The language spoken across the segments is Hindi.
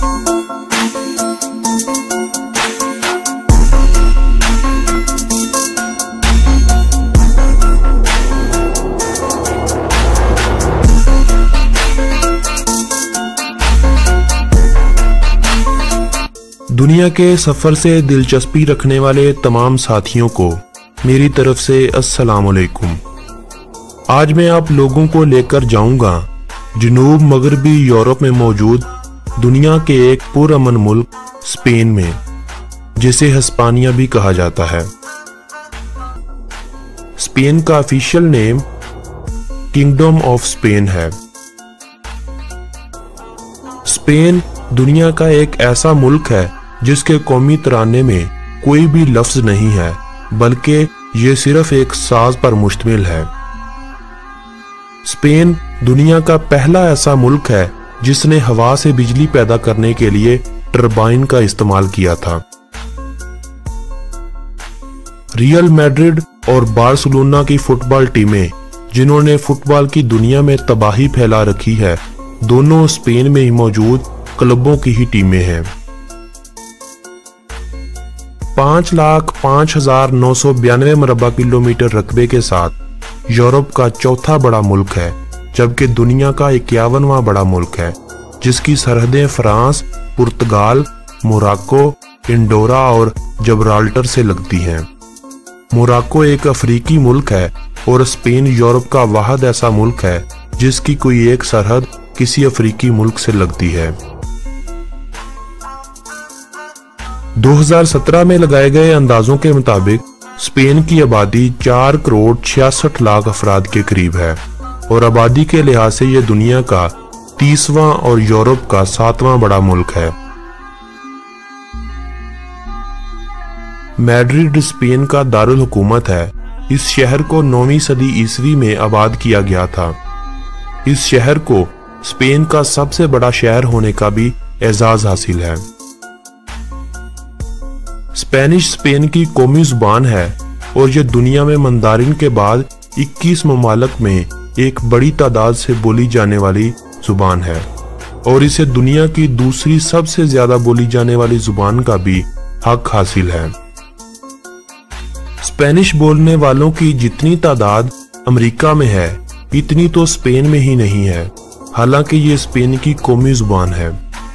दुनिया के सफर से दिलचस्पी रखने वाले तमाम साथियों को मेरी तरफ से अस्सलाम वालेकुम। आज मैं आप लोगों को लेकर जाऊंगा जनूब मगरबी यूरोप में मौजूद दुनिया के एक पुरअमन मुल्क स्पेन में, जिसे हिस्पानिया भी कहा जाता है। स्पेन का official name Kingdom of Spain है। स्पेन दुनिया का एक ऐसा मुल्क है जिसके कौमी तराने में कोई भी लफ्ज नहीं है, बल्कि ये सिर्फ एक साज पर मुश्तमिल है। स्पेन दुनिया का पहला ऐसा मुल्क है जिसने हवा से बिजली पैदा करने के लिए टरबाइन का इस्तेमाल किया था। रियल मैड्रिड और बार्सिलोना की फुटबॉल टीमें, जिन्होंने फुटबॉल की दुनिया में तबाही फैला रखी है, दोनों स्पेन में ही मौजूद क्लबों की ही टीमें हैं। 5,05,992 मरबा किलोमीटर रकबे के साथ यूरोप का चौथा बड़ा मुल्क है, जबकि दुनिया का 51वां बड़ा मुल्क है, जिसकी सरहदें फ्रांस, पुर्तगाल, मोरक्को, इंडोरा और जबराल्टर से लगती हैं। मोरक्को एक अफ्रीकी मुल्क है और स्पेन यूरोप का वाहिद ऐसा मुल्क है जिसकी कोई एक सरहद किसी अफ्रीकी मुल्क से लगती है। 2017 में लगाए गए अंदाजों के मुताबिक स्पेन की आबादी 4,66,00,000 अफराद के करीब है और आबादी के लिहाज से यह दुनिया का 30वां और यूरोप का 7वां बड़ा मुल्क है। मैड्रिड स्पेन का दारुल हुकूमत है। इस शहर को 9वीं सदी ईस्वी में आबाद किया गया था। इस शहर को स्पेन का सबसे बड़ा शहर होने का भी एजाज हासिल है। स्पेनिश स्पेन की कौमी जुबान है और यह दुनिया में मंदारिन के बाद 21 ममालिक में एक बड़ी तादाद से बोली जाने वाली जुबान है और इसे दुनिया की दूसरी सबसे ज्यादा बोली जाने वाली जुबान का भी हक हासिल है। स्पेनिश बोलने वालों की जितनी तादाद अमेरिका में है, इतनी तो स्पेन में ही नहीं है, हालांकि ये स्पेन की कौमी जुबान है।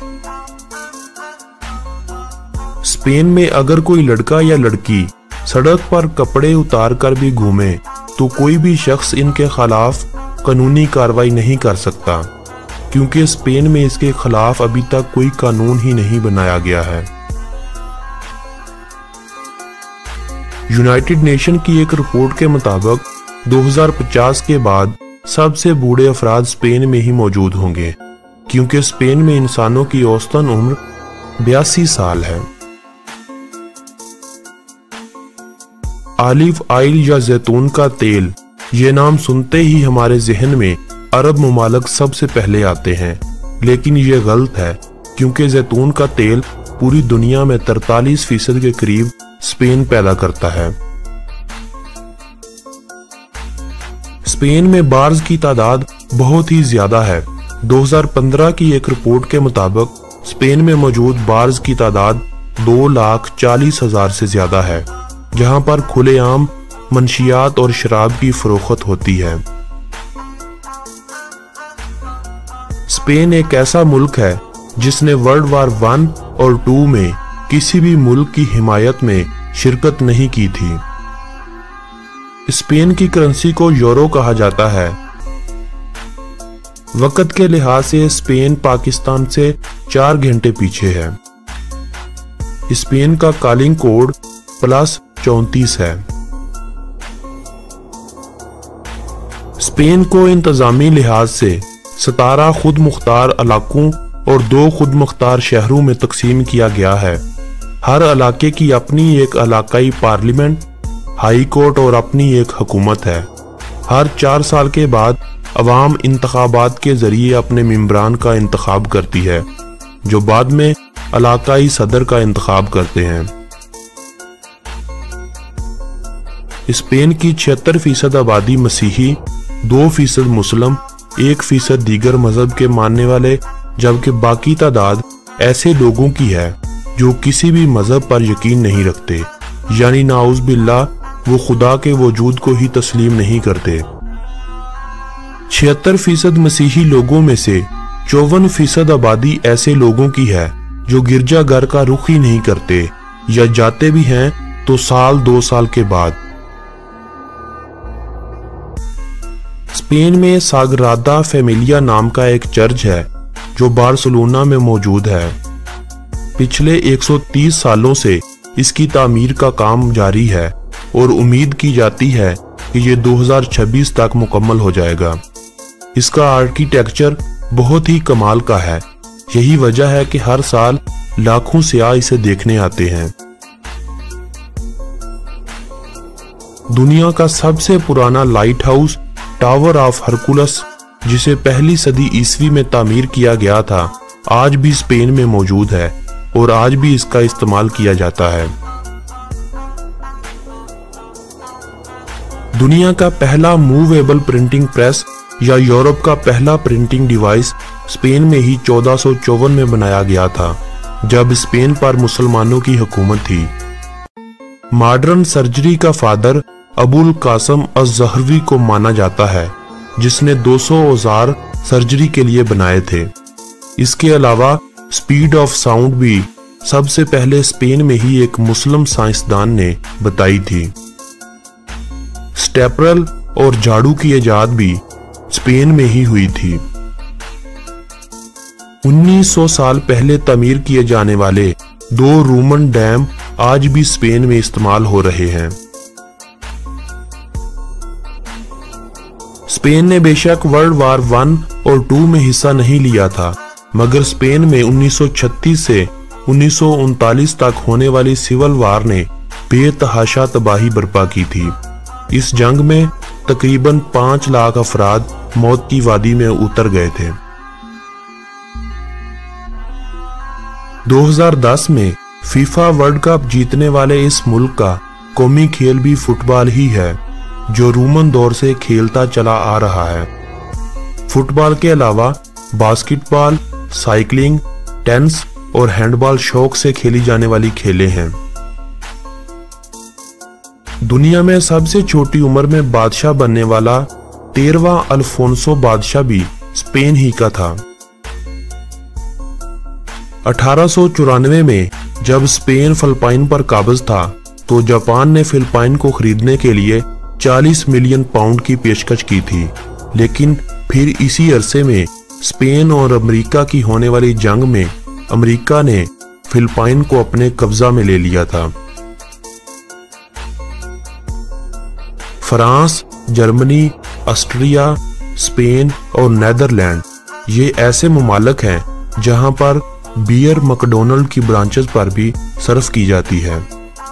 स्पेन में अगर कोई लड़का या लड़की सड़क पर कपड़े उतार कर भी घूमे तो कोई भी शख्स इनके खिलाफ कानूनी कार्रवाई नहीं कर सकता, क्योंकि स्पेन में इसके खिलाफ अभी तक कोई कानून ही नहीं बनाया गया है। यूनाइटेड नेशन की एक रिपोर्ट के मुताबिक 2050 के बाद सबसे बूढ़े अफराद स्पेन में ही मौजूद होंगे, क्योंकि स्पेन में इंसानों की औसतन उम्र 82 साल है। ऑलिव ऑयल या जैतून का तेल, ये नाम सुनते ही हमारे जहन में अरब ममालिक सबसे पहले आते हैं, लेकिन ये गलत है, क्योंकि जैतून का तेल पूरी दुनिया में 43% के करीब स्पेन पैदा करता है। स्पेन में बार्स की तादाद बहुत ही ज्यादा है। 2015 की एक रिपोर्ट के मुताबिक स्पेन में मौजूद बार्स की तादाद 2,40,000 से ज्यादा है, जहां पर खुलेआम मंशियात और शराब की फरोख्त होती है। स्पेन एक ऐसा मुल्क है जिसने वर्ल्ड वार 1 और 2 में किसी भी मुल्क की हिमायत में शिरकत नहीं की थी। स्पेन की करेंसी को यूरो कहा जाता है। वक्त के लिहाज से स्पेन पाकिस्तान से 4 घंटे पीछे है। स्पेन का कॉलिंग कोड +34 है। स्पेन को इंतजामी लिहाज से 17 खुद मुख्तार इलाकों और 2 खुद मुख्तार शहरों में तकसीम किया गया है। हर इलाके की अपनी एक इलाकाई पार्लियामेंट, हाई कोर्ट और अपनी एक हुकूमत है। हर 4 साल के बाद अवाम इंतखाबात के जरिए अपने मेंबरान का इंतखाब करती है, जो बाद में इलाकाई सदर का इंतखाब करते हैं। स्पेन की 76% आबादी मसीही, 2% मुस्लिम, 1% दीगर मजहब के मानने वाले, जबकि बाकी तादाद ऐसे लोगों की है जो किसी भी मजहब पर यकीन नहीं रखते, यानी नाउज़ बिल्लाह वो खुदा के वजूद को ही तस्लीम नहीं करते। 76% मसीही लोगों में से 54% आबादी ऐसे लोगों की है जो गिरजाघर का रुख ही नहीं करते, या जाते भी हैं तो साल 2 साल के बाद। स्पेन में साग्रादा फैमिलिया नाम का एक चर्च है जो बार्सिलोना में मौजूद है। पिछले 130 सालों से इसकी तामीर का काम जारी है और उम्मीद की जाती है कि ये 2026 तक मुकम्मल हो जाएगा। इसका आर्किटेक्चर बहुत ही कमाल का है। यही वजह है कि हर साल लाखों सियाह इसे देखने आते हैं। दुनिया का सबसे पुराना lighthouse tower of Hercules, जिसे पहली सदी ईस्वी में तामीर किया गया था, आज भी स्पेन में मौजूद है और आज भी इसका इस्तेमाल किया जाता है। दुनिया का पहला मूवेबल प्रिंटिंग प्रेस या यूरोप का पहला प्रिंटिंग डिवाइस स्पेन में ही 1454 में बनाया गया था, जब स्पेन पर मुसलमानों की हुकूमत थी। मॉडर्न सर्जरी का फादर अबुल कासम अज़-ज़हरवी को माना जाता है, जिसने 200 औजार सर्जरी के लिए बनाए थे। इसके अलावा स्पीड ऑफ साउंड भी सबसे पहले स्पेन में ही एक मुस्लिम साइंसदान ने बताई थी। स्टेपरल और झाड़ू की इजाद भी स्पेन में ही हुई थी। 1900 साल पहले तामीर किए जाने वाले 2 रोमन डैम आज भी स्पेन में इस्तेमाल हो रहे हैं। स्पेन ने बेशक वर्ल्ड वार 1 और 2 में हिस्सा नहीं लिया था, मगर स्पेन में 1936 से 1939 तक होने वाली सिविल वार ने बेतहाशा तबाही बर्पा की थी। इस जंग में तकरीबन 5 लाख अफराद मौत की वादी में उतर गए थे। 2010 में फीफा वर्ल्ड कप जीतने वाले इस मुल्क का कौमी खेल भी फुटबॉल ही है, जो रोमन दौर से खेलता चला आ रहा है। फुटबॉल के अलावा बास्केटबॉल, साइकिलिंग, टेनिस और हैंडबॉल शौक से खेली जाने वाली खेलें हैं। दुनिया में सबसे छोटी उम्र में बादशाह बनने वाला 13वां अल्फोंसो बादशाह भी स्पेन ही का था। 1894 में जब स्पेन फिलिपाइन पर काबिज था, तो जापान ने फिलिपाइन को खरीदने के लिए 40 मिलियन पाउंड की पेशकश की थी, लेकिन फिर इसी अरसे में स्पेन और अमेरिका की होने वाली जंग में अमेरिका ने फिलिपाइन को अपने कब्जा में ले लिया था। फ्रांस, जर्मनी, ऑस्ट्रिया, स्पेन और नीदरलैंड ये ऐसे ममालिक हैं जहां पर बियर मैकडॉनल्ड की ब्रांचेस पर भी सर्व की जाती है।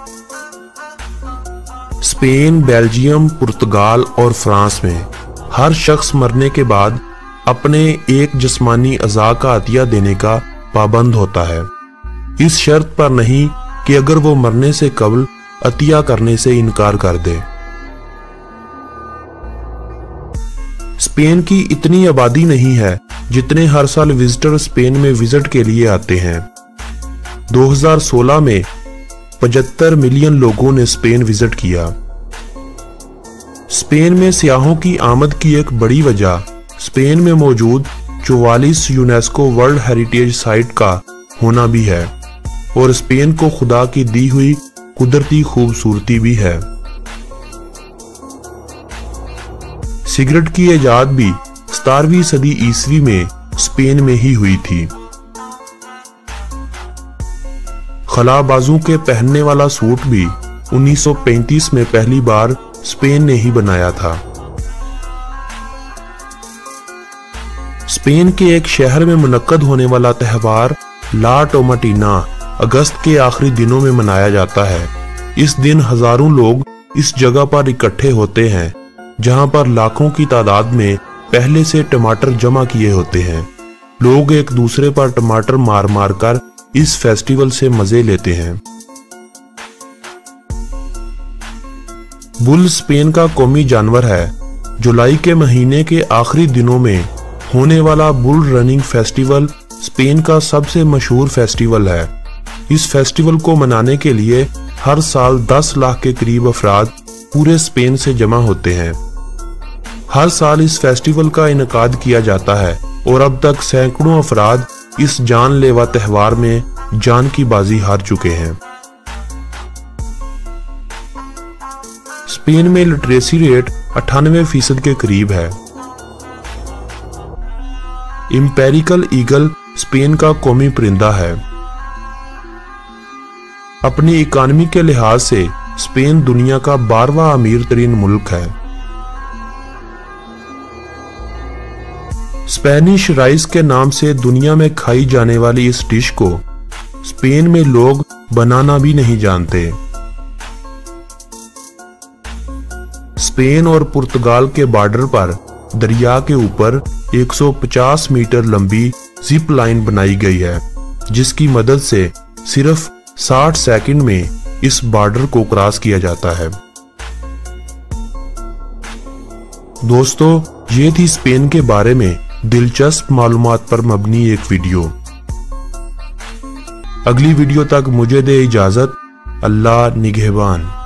स्पेन, बेल्जियम, पुर्तगाल और फ्रांस में हर शख्स मरने के बाद अपने एक जिस्मानी अज़ा का अतिया देने का पाबंद होता है, इस शर्त पर नहीं कि अगर वो मरने से कबल अतिया करने से इनकार कर दे। स्पेन की इतनी आबादी नहीं है जितने हर साल विजिटर स्पेन में विजिट के लिए आते हैं। 2016 में 75 मिलियन लोगों ने स्पेन विजिट किया। स्पेन में सियाहों की आमद की एक बड़ी वजह स्पेन में मौजूद 44 यूनेस्को वर्ल्ड हेरिटेज साइट का होना भी है, और स्पेन को खुदा की दी हुई कुदरती खूबसूरती भी है। सिगरेट की इजाद भी 17वीं सदी ईस्वी में स्पेन में ही हुई थी। खलाबाजों के पहनने वाला सूट भी 1935 में पहली बार स्पेन ने ही बनाया था। स्पेन के एक शहर में मुनक्कद होने वाला त्यौहार ला टोमाटीना अगस्त के आखिरी दिनों में मनाया जाता है। इस दिन हजारों लोग इस जगह पर इकट्ठे होते हैं जहां पर लाखों की तादाद में पहले से टमाटर जमा किए होते हैं। लोग एक दूसरे पर टमाटर मार मार कर इस फेस्टिवल से मजे लेते हैं। बुल स्पेन का कौमी जानवर है। जुलाई के महीने के आखिरी दिनों में होने वाला बुल रनिंग फेस्टिवल स्पेन का सबसे मशहूर फेस्टिवल है। इस फेस्टिवल को मनाने के लिए हर साल 10 लाख के करीब अफराद पूरे स्पेन से जमा होते हैं। हर साल इस फेस्टिवल का इनेकाद किया जाता है और अब तक सैकड़ों अफराद इस जानलेवा त्योहार में जान की बाजी हार चुके हैं। स्पेन में लिटरेसी रेट 98% के करीब है। इंपेरिकल ईगल स्पेन का कौमी परिंदा है। अपनी इकानमी के लिहाज से स्पेन दुनिया का 12वां अमीर तरीन मुल्क है। स्पेनिश राइस के नाम से दुनिया में खाई जाने वाली इस डिश को स्पेन में लोग बनाना भी नहीं जानते। स्पेन और पुर्तगाल के बॉर्डर पर दरिया के ऊपर 150 मीटर लंबी जिप लाइन बनाई गई है, जिसकी मदद से सिर्फ 60 सेकंड में इस बॉर्डर को क्रॉस किया जाता है। दोस्तों, ये थी स्पेन के बारे में दिलचस्प मालूमात पर मबनी एक वीडियो। अगली वीडियो तक मुझे दे इजाजत। अल्लाह निगहबान।